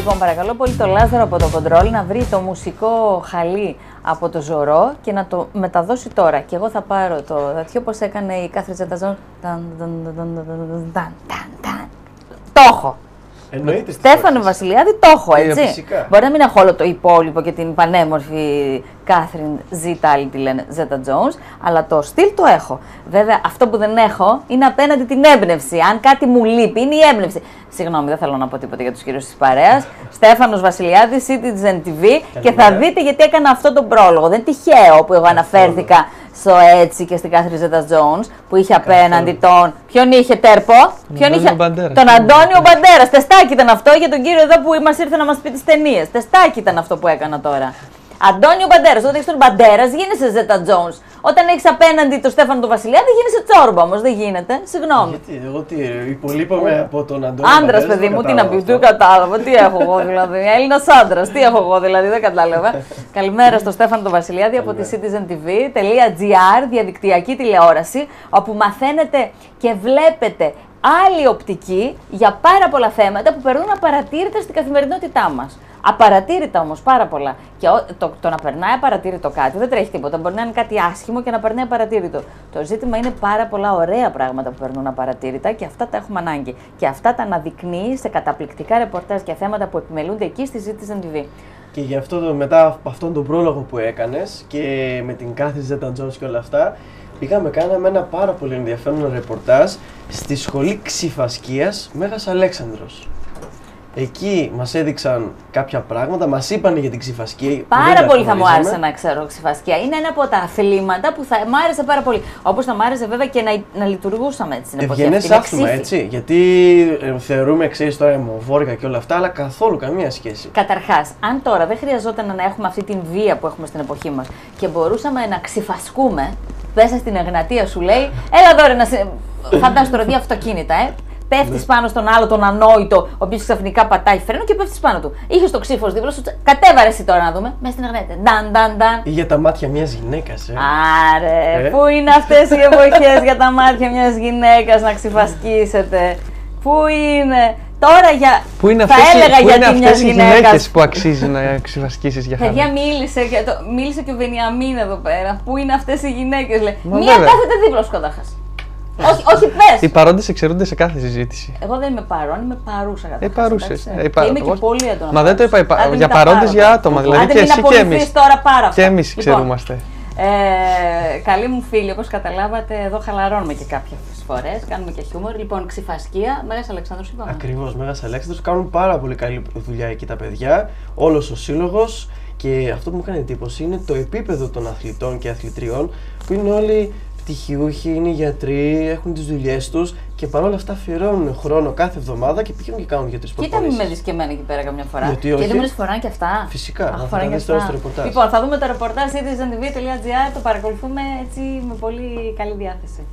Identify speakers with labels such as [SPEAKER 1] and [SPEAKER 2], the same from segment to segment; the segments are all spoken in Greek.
[SPEAKER 1] Λοιπόν, παρακαλώ πολύ το Λάζαρο από το κοντρόλ να βρει το μουσικό χαλί από το Ζωρό και να το μεταδώσει τώρα. Και εγώ θα πάρω το τέτοιο όπως έκανε η Κάθριν Ζέτα-Τζόουνς. Το έχω.
[SPEAKER 2] Εννοείται.
[SPEAKER 1] Στέφανο Βασιλιάδη, το έχω, έτσι.
[SPEAKER 2] Φυσικά.
[SPEAKER 1] Μπορεί να μην έχω όλο το υπόλοιπο και την πανέμορφη Κάθριν Ζήτα, άλλοι τη λένε Ζέτα-Τζόουνς, αλλά το στυλ το έχω. Βέβαια, αυτό που δεν έχω είναι απέναντι την έμπνευση. Αν κάτι μου λείπει, είναι η έμπνευση. Συγγνώμη, δεν θέλω να πω τίποτα για τους κύριους της παρέας. Στέφανος Βασιλιάδης, Citizen TV, και θα δείτε γιατί έκανα αυτό το πρόλογο. Δεν τυχαίο που εγώ αναφέρθηκα στο Έτσι και στην Κάθριν Ζέτα-Τζόουνς που είχε απέναντι τον. Ποιον είχε, Τέρπο? Ποιον είχε? Τον Αντώνιο Μπαντέρας. Τεστάκι ήταν αυτό για τον κύριο εδώ που μας ήρθε να μας πει τις ταινίες. Τεστάκι ήταν αυτό που έκανα τώρα. Αντώνιο Μπαντέρας. Όταν έχεις τον Μπαντέρας, γίνεσαι Ζέτα-Τζόουνς. Όταν έχεις απέναντι τον Στέφανο τον Βασιλιάδη, γίνεσαι Τσόρμπα όμως. Δεν γίνεται. Συγγνώμη.
[SPEAKER 2] Γιατί, εγώ τι, υπολείπαμε από τον Αντώνιο.
[SPEAKER 1] Άντρας, παιδί μου, τι να πει, δεν κατάλαβα. Τι έχω εγώ δηλαδή. Έλληνας άντρας, τι έχω εγώ δηλαδή, δεν κατάλαβα. Καλημέρα στο Στέφανο τον Βασιλιάδη από τη citizentv.gr, διαδικτυακή τηλεόραση, όπου μαθαίνετε και βλέπετε άλλη οπτική για πάρα πολλά θέματα που περνούν απαρατήρητα στην καθημερινότητά μας. Απαρατήρητα όμως, πάρα πολλά. Και το να περνάει απαρατήρητο κάτι δεν τρέχει τίποτα. Μπορεί να είναι κάτι άσχημο και να περνάει απαρατήρητο. Το ζήτημα είναι πάρα πολλά ωραία πράγματα που περνούν απαρατήρητα και αυτά τα έχουμε ανάγκη. Και αυτά τα αναδεικνύει σε καταπληκτικά ρεπορτάζ και θέματα που επιμελούνται εκεί στη Citizen TV.
[SPEAKER 2] Και γι' αυτό μετά από αυτόν τον πρόλογο που έκανες και με την Κάθριν Ζέτα-Τζόουνς και όλα αυτά, κάναμε ένα πάρα πολύ ενδιαφέρον ρεπορτάζ στη σχολή Ξυφασκίας Μέγας Αλέξανδρος. Εκεί μας έδειξαν κάποια πράγματα, μας είπαν για την Ξυφασκία.
[SPEAKER 1] Πάρα πολύ θα μου άρεσε να ξέρω Ξυφασκία. Είναι ένα από τα αθλήματα που θα μ' άρεσε πάρα πολύ. Όπως θα μ' άρεσε βέβαια και να λειτουργούσαμε έτσι στην εποχή αυτή.
[SPEAKER 2] Ευγενές άθλημα, έτσι. Γιατί θεωρούμε, ξέρεις τώρα, αιμοβόρεικα και όλα αυτά, αλλά καθόλου καμία σχέση.
[SPEAKER 1] Καταρχάς, αν τώρα δεν χρειαζόταν να έχουμε αυτή την βία που έχουμε στην εποχή μας και μπορούσαμε να ξυφασκούμε, μέσα στην Εγνατία σου λέει, έλα εδώ ρε να σε. Φαντάσου τώρα δύο αυτοκίνητα, Πέφτεις πάνω στον άλλο, τον ανόητο, ο οποίος ξαφνικά πατάει φρένο και πέφτεις πάνω του. Είχες το ξύφος δίπλα σου, κατέβαρε εσύ τώρα να δούμε. Μέσα στην Εγνατία. Νταν.
[SPEAKER 2] Ή για τα μάτια μιας γυναίκας,
[SPEAKER 1] Άρε, πού είναι αυτές οι εποχές για τα μάτια μιας γυναίκας να ξυφασκήσετε? Πού είναι? Τώρα για.
[SPEAKER 3] Πού είναι αυτές οι γυναίκες που αξίζει να ξυφασκήσεις για χάρη?
[SPEAKER 1] Παιδιά, μίλησε και ο Βενιαμίν εδώ πέρα. Πού είναι αυτές οι γυναίκες, λέει. Μία κάθεται δίπλα σου καταρχάς. Όχι, πες!
[SPEAKER 3] Οι παρόντες εξαιρούνται σε κάθε συζήτηση.
[SPEAKER 1] Εγώ δεν είμαι παρόν, είμαι παρούσα καταρχάς.
[SPEAKER 3] Παρούσες.
[SPEAKER 1] Είμαι και πολύ έντονα.
[SPEAKER 3] Μα δεν το είπα. Για παρόντες, για άτομα. Δηλαδή και εσύ και εμείς.
[SPEAKER 1] Τώρα πάρα αυτά.
[SPEAKER 3] Και εμείς ξερούμαστε.
[SPEAKER 1] Καλή μου φίλη, όπως καταλάβατε, εδώ χαλαρώνουμε και κάποιες φορές. Κάνουμε και χιούμορ. Λοιπόν, Ξυφασκία, Μέγας Αλέξανδρος είπαμε.
[SPEAKER 2] Ακριβώς, Μέγας Αλέξανδρος. Κάνουν πάρα πολύ καλή δουλειά εκεί τα παιδιά. Όλος ο σύλλογος. Και αυτό που μου έκανε εντύπωση είναι το επίπεδο των αθλητών και αθλητριών που είναι όλοι πτυχιούχοι, είναι γιατροί, έχουν τις δουλειές τους και παρόλα αυτά αφιερώνουν χρόνο κάθε εβδομάδα και πηγαίνουν και κάνουν 2-3 προπονήσεις.
[SPEAKER 1] Κοίτα, μην με δεις και εμένα εκεί πέρα καμιά φορά.
[SPEAKER 2] Γιατί όχι?
[SPEAKER 1] Και δεν φοράνε και αυτά.
[SPEAKER 2] Φυσικά, θα δεις τώρα στο ρεπορτάζ.
[SPEAKER 1] Λοιπόν, θα δούμε το ρεπορτάζ citizentv.gr, το παρακολουθούμε έτσι με πολύ καλή διάθεση.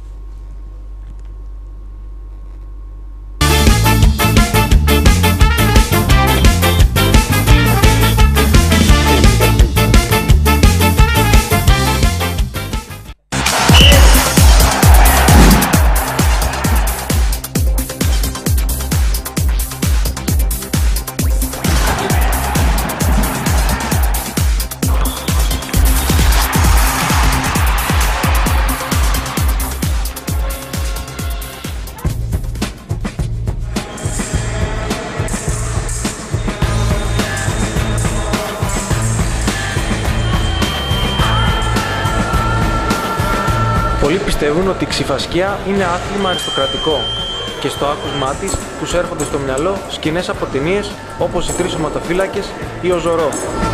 [SPEAKER 4] Πολλοί πιστεύουν ότι η Ξυφασκία είναι άθλημα αριστοκρατικό και στο άκουσμά της τους έρχονται στο μυαλό σκηνές από ταινίες όπως οι Τρεις Σωματοφύλακες ή ο Ζωρό.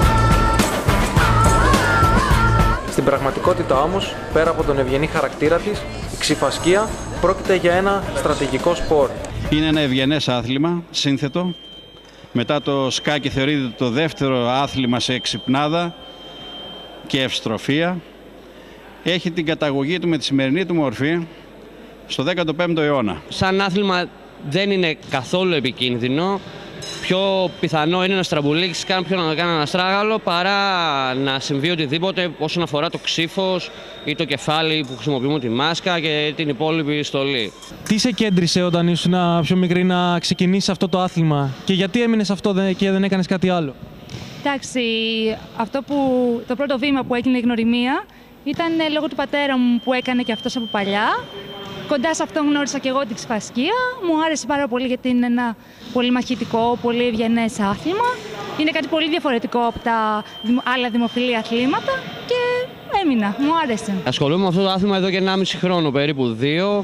[SPEAKER 4] Στην πραγματικότητα όμως, πέρα από τον ευγενή χαρακτήρα της, η Ξυφασκία πρόκειται για ένα στρατηγικό σπορ.
[SPEAKER 5] Είναι ένα ευγενές άθλημα, σύνθετο. Μετά το σκάκι θεωρείται το δεύτερο άθλημα σε εξυπνάδα και ευστροφία. Έχει την καταγωγή του με τη σημερινή του μορφή στο 15ο αιώνα.
[SPEAKER 6] Σαν άθλημα δεν είναι καθόλου επικίνδυνο. πιο πιθανό είναι να στραμπουλήξεις κάποιον να κάνει ένα στράγαλο παρά να συμβεί οτιδήποτε όσον αφορά το ξύφος ή το κεφάλι που χρησιμοποιούμε τη μάσκα και την υπόλοιπη στολή.
[SPEAKER 7] Τι σε κέντρισε όταν ήσουν πιο μικρή να ξεκινήσεις αυτό το άθλημα και γιατί έμεινες αυτό και δεν έκανες κάτι άλλο?
[SPEAKER 8] Εντάξει, το πρώτο βήμα που έγινε η γνωριμία ήταν λόγω του πατέρα μου που έκανε και αυτός από παλιά. Κοντά σε αυτό γνώρισα και εγώ την ξυφασκία. Μου άρεσε πάρα πολύ γιατί είναι ένα πολύ μαχητικό, πολύ ευγενές άθλημα. Είναι κάτι πολύ διαφορετικό από τα άλλα δημοφιλή αθλήματα και έμεινα. Μου άρεσε.
[SPEAKER 6] Ασχολούμαι με αυτό το άθλημα εδώ και 1,5 χρόνο, περίπου 2.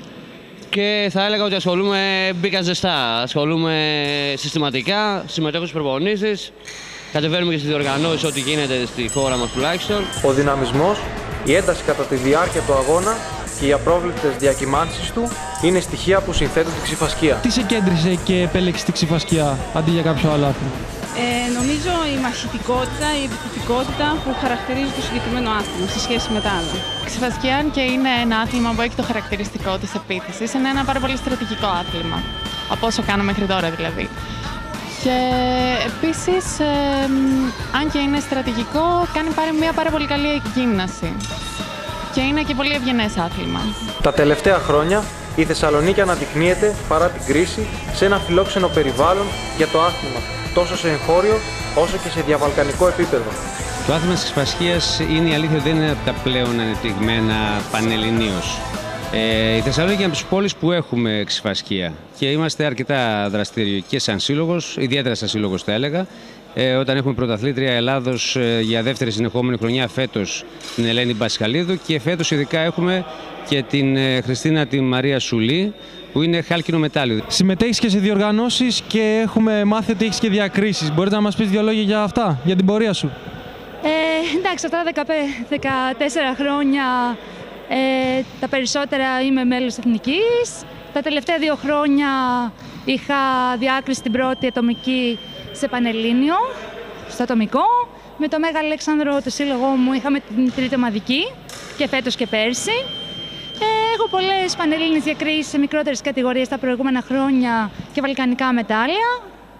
[SPEAKER 6] Και θα έλεγα ότι μπήκα ζεστά. Ασχολούμαι συστηματικά, συμμετέχω στις προπονήσεις. Κατεβαίνουμε και στις διοργανώσεις, ό,τι γίνεται στη χώρα μας τουλάχιστον.
[SPEAKER 4] Ο δυναμισμός, η ένταση κατά τη διάρκεια του αγώνα και οι απρόβλεπτες διακυμάνσεις του είναι στοιχεία που συνθέτουν τη ξυφασκία.
[SPEAKER 7] Τι σε κέντρισε και επέλεξε τη ξυφασκία αντί για κάποιο άλλο άθλημα?
[SPEAKER 9] Νομίζω η μαχητικότητα, η επιθετικότητα που χαρακτηρίζει το συγκεκριμένο άθλημα σε σχέση με τα άλλα.
[SPEAKER 10] Η ξυφασκία, αν και είναι ένα άθλημα που έχει το χαρακτηριστικό της επίθεσης, είναι ένα πάρα πολύ στρατηγικό άθλημα. Από όσο κάνω μέχρι τώρα δηλαδή. Και επίσης, αν και είναι στρατηγικό, κάνει μια πάρα πολύ καλή γύμναση. Και είναι και πολύ ευγενές άθλημα.
[SPEAKER 4] Τα τελευταία χρόνια η Θεσσαλονίκη αναδεικνύεται παρά την κρίση σε ένα φιλόξενο περιβάλλον για το άθλημα, τόσο σε εγχώριο όσο και σε διαβαλκανικό επίπεδο.
[SPEAKER 11] Το άθλημα της ξυφασκίας είναι η αλήθεια ότι δεν είναι από τα πλέον ανεπτυγμένα πανελληνίως. Η Θεσσαλονίκη είναι από τις πόλεις που έχουμε ξυφασκία και είμαστε αρκετά δραστήριοι και σαν σύλλογος, ιδιαίτερα σαν σύλλογος θα έλεγα. Όταν έχουμε πρωταθλήτρια Ελλάδος για δεύτερη συνεχόμενη χρονιά φέτος την Ελένη Μπασχαλίδου και φέτος ειδικά έχουμε και την Χριστίνα τη Μαρία Σουλή που είναι χάλκινο μετάλλιο.
[SPEAKER 7] Συμμετέχεις και σε διοργανώσεις και έχουμε μάθει ότι έχεις και διακρίσεις. Μπορείτε να μας πεις 2 λόγια για αυτά, για την πορεία σου?
[SPEAKER 8] Εντάξει, αυτά τα 14 χρόνια τα περισσότερα είμαι μέλος εθνικής. Τα τελευταία 2 χρόνια είχα διάκριση την πρώτη ατομική σε Πανελλήνιο, στο ατομικό. Με το Μέγα Αλέξανδρο, το σύλλογό μου, είχαμε την τρίτη ομαδική και φέτος και πέρσι. Έχω πολλές πανελλήνιες διακρίσεις σε μικρότερες κατηγορίες τα προηγούμενα χρόνια και βαλκανικά μετάλλια.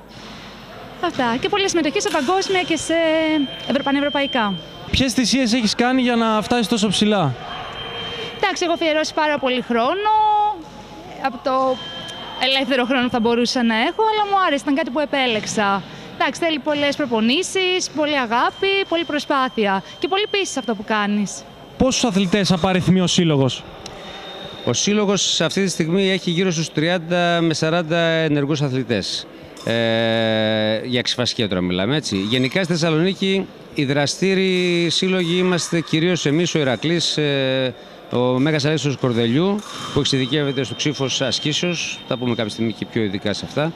[SPEAKER 8] Αυτά. Και πολλές συμμετοχές σε παγκόσμια και σε πανευρωπαϊκά.
[SPEAKER 7] Ποιες θυσίες έχεις κάνει για να φτάσεις τόσο ψηλά?
[SPEAKER 8] Εντάξει, έχω αφιερώσει πάρα πολύ χρόνο. Από το ελεύθερο χρόνο θα μπορούσα να έχω, αλλά μου άρεσε, ήταν κάτι που επέλεξα. Εντάξει, θέλει πολλές προπονήσεις, πολλή αγάπη, πολλή προσπάθεια και πολύ πίστη σε αυτό που κάνεις.
[SPEAKER 7] Πόσους αθλητές απαριθμεί ο σύλλογος?
[SPEAKER 11] Ο σύλλογος αυτή τη στιγμή έχει γύρω στους 30 με 40 ενεργούς αθλητές. Για ξυφασκία τώρα μιλάμε, έτσι. Γενικά στη Θεσσαλονίκη οι δραστήριοι σύλλογοι είμαστε κυρίως εμείς, ο Ηρακλής, ο Μέγας Αλέξανδρος Κορδελιού που εξειδικεύεται στο ξύφος ασκήσεως, θα πούμε κάποια στιγμή και πιο ειδικά σε αυτά.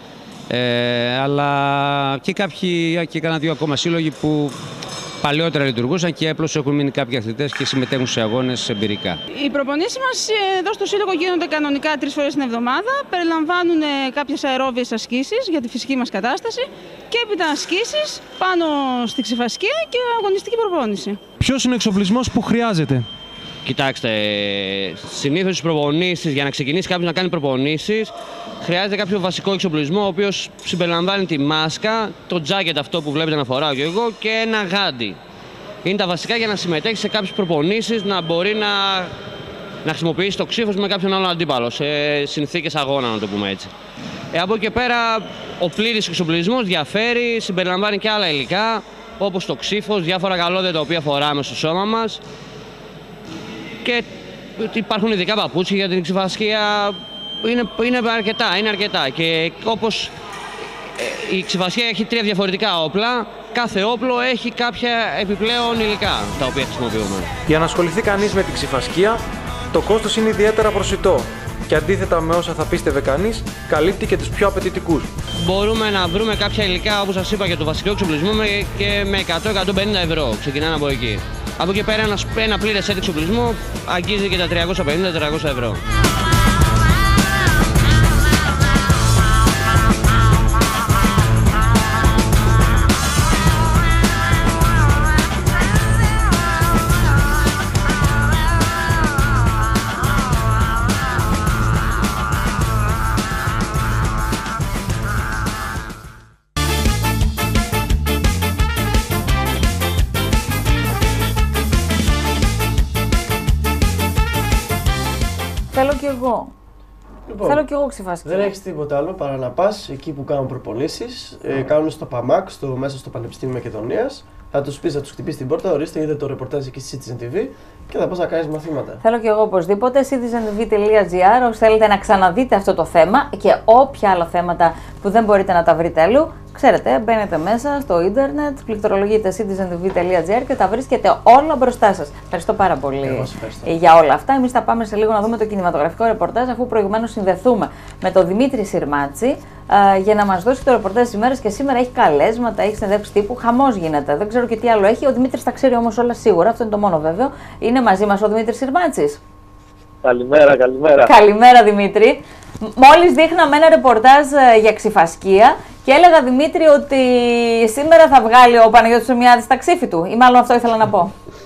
[SPEAKER 11] Αλλά και κάνα 2 ακόμα σύλλογοι που παλαιότερα λειτουργούσαν και απλώς έχουν μείνει κάποιοι αθλητές και συμμετέχουν σε αγώνες εμπειρικά.
[SPEAKER 9] Οι προπονήσεις μας εδώ στο Σύλλογο γίνονται κανονικά 3 φορές την εβδομάδα. Περιλαμβάνουν κάποιες αερόβιες ασκήσεις για τη φυσική μας κατάσταση και έπειτα ασκήσεις πάνω στη ξυφασκία και αγωνιστική προπόνηση.
[SPEAKER 7] Ποιος είναι ο εξοπλισμός που χρειάζεται?
[SPEAKER 6] Κοιτάξτε, συνήθως στις προπονήσεις, για να ξεκινήσει κάποιος να κάνει προπονήσεις, χρειάζεται κάποιο βασικό εξοπλισμό, ο οποίος συμπεριλαμβάνει τη μάσκα, το τζάκετ αυτό που βλέπετε να φοράω και εγώ και ένα γάντι. Είναι τα βασικά για να συμμετέχει σε κάποιες προπονήσεις, να μπορεί να χρησιμοποιήσει το ξύφος με κάποιον άλλον αντίπαλο, σε συνθήκες αγώνα, να το πούμε έτσι. Από εκεί και πέρα, ο πλήρης εξοπλισμός διαφέρει, συμπεριλαμβάνει και άλλα υλικά, όπως το ξύφος, διάφορα καλώδια τα οποία φοράμε στο σώμα μας. Και υπάρχουν ειδικά παπούτσια για την ξυφασκία, είναι αρκετά. Και όπως η ξυφασκία έχει 3 διαφορετικά όπλα, κάθε όπλο έχει κάποια επιπλέον υλικά τα οποία χρησιμοποιούμε.
[SPEAKER 4] Για να ασχοληθεί κανείς με την ξυφασκία, το κόστος είναι ιδιαίτερα προσιτό και αντίθετα με όσα θα πίστευε κανείς, καλύπτει και τους πιο απαιτητικούς.
[SPEAKER 6] Μπορούμε να βρούμε κάποια υλικά, όπως σας είπα, για το βασικό εξοπλισμό και με 100-150 ευρώ. Ξεκινάνε από εκεί. Από εκεί πέρα ένα πλήρες set εξοπλισμό αγγίζει και τα 350-400 ευρώ.
[SPEAKER 1] κι εγώ.
[SPEAKER 2] Λοιπόν,
[SPEAKER 1] θέλω κι εγώ ξηφασκία.
[SPEAKER 2] Δεν έχει τίποτα άλλο παρά να πας εκεί που κάνουν προπονήσεις. Κάνουν στο ΠΑΜΑΚ, μέσα στο Πανεπιστήμιο Μακεδονίας. Θα τους πεις, θα τους χτυπήσεις την πόρτα, ορίστε, είδε το ρεπορτάζ εκεί στη Citizen TV και θα πας να κάνεις μαθήματα.
[SPEAKER 1] Θέλω κι εγώ οπωσδήποτε. citizentv.gr, όσοι θέλετε να ξαναδείτε αυτό το θέμα και όποια άλλα θέματα που δεν μπορείτε να τα βρείτε αλλού. Ξέρετε, μπαίνετε μέσα στο ίντερνετ, πληκτρολογείτε citizentv.gr και τα βρίσκετε όλα μπροστά σας. Ευχαριστώ πάρα πολύ για όλα αυτά. Εμείς θα πάμε σε λίγο να δούμε το κινηματογραφικό ρεπορτάζ, αφού προηγουμένως συνδεθούμε με τον Δημήτρη Συρμάτση για να μας δώσει το ρεπορτάζ της ημέρας. Και σήμερα έχει καλέσματα, έχει συνεντεύξεις τύπου, χαμός γίνεται. Δεν ξέρω και τι άλλο έχει. Ο Δημήτρης τα ξέρει όμως όλα σίγουρα, αυτό είναι το μόνο βέβαιο. Είναι μαζί μας ο Δημήτρης Συρμάτσης.
[SPEAKER 12] Καλημέρα, καλημέρα.
[SPEAKER 1] Καλημέρα, Δημήτρη. Μόλις δείχναμε ένα ρεπορτάζ για ξηφασκία και έλεγα, Δημήτρη, ότι σήμερα θα βγάλει ο Παναγιώτης Ερμιάδης τα ξύφη του, ή μάλλον αυτό ήθελα να πω.